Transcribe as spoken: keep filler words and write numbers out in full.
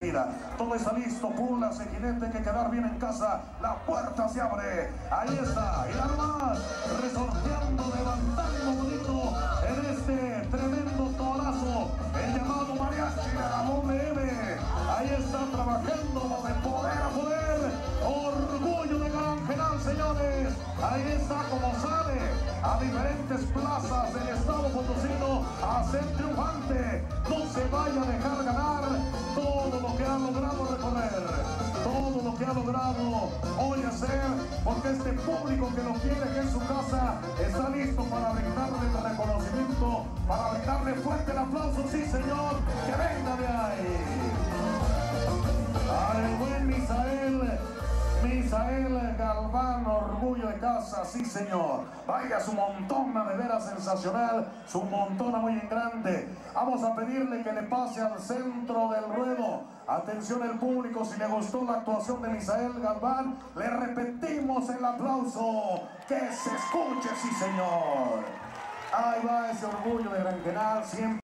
Todo está listo, Pula, ese jinete que quedar bien en casa. La puerta se abre. Ahí está. Y nada más, resorteando, levantando bonito en este tremendo tolazo. El llamado mariachi de la doble M. Ahí está trabajando de poder a poder. Orgullo de Gran General, señores. Ahí está como sale a diferentes plazas del estado potosino a ser triunfante. No se vaya a dejar ganar todo lo que ha logrado recorrer, todo lo que ha logrado hoy hacer, porque este público que lo quiere, que en su casa está listo para brindarle el reconocimiento, para brindarle fuerte el aplauso. Sí, señor, que venga de ahí. Para el buen Misael Misael Galván, orgullo de casa, sí señor. Vaya su montona de veras sensacional, su montona muy en grande. Vamos a pedirle que le pase al centro del ruedo. Atención el público, si le gustó la actuación de Misael Galván, le repetimos el aplauso. Que se escuche, sí señor. Ahí va ese orgullo de Gran General, siempre.